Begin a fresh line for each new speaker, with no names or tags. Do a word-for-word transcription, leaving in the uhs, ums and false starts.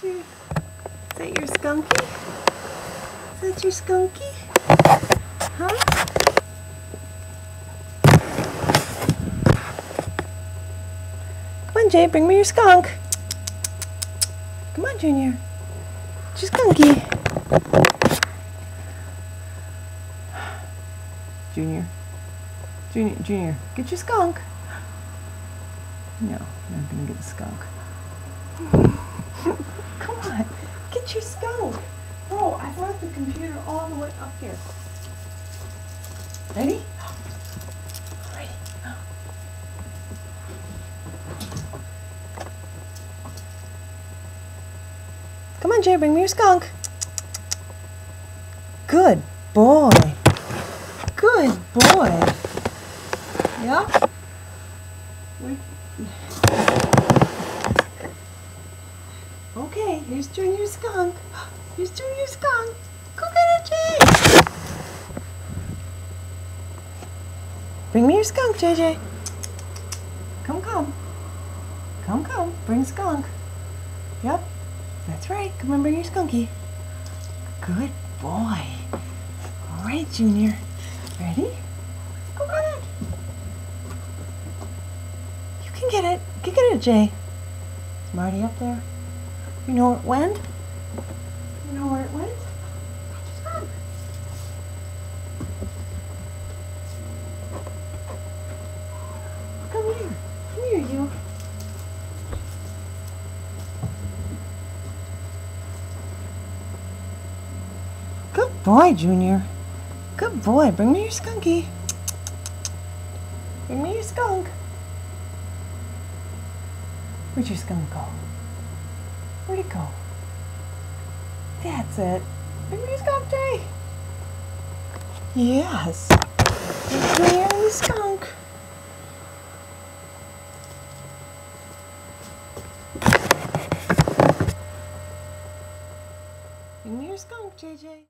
your, is that your skunky? Is that your skunky? Huh? Come on, Jay, bring me your skunk. Come on, Junior. It's your skunky. Junior. Junior, Junior, get your skunk. No, you're not gonna get the skunk. Come on, get your skunk. Bro, I brought the computer all the way up here. Ready? Ready? Come on, Jay, bring me your skunk. Good boy. Good boy. Yeah? Okay, here's Junior skunk. Here's Junior skunk. Go get it, Jay. Bring me your skunk, J J. Come, come. Come, come. Bring skunk. Yep, that's right. Come on, bring your skunky. Good boy. All right, Junior. Ready? Go get it. You can get it. You can get it, Jay. Is Marty up there? You know where it went? You know where it went? Come. Come here. Come here, you. Good boy, Junior. Good boy. Bring me your skunky. Bring me your skunk. Where'd your skunk go? Where'd it go? That's it. Bring me your skunk, Jay. Yes. Bring me your skunk. Bring me your skunk, J J.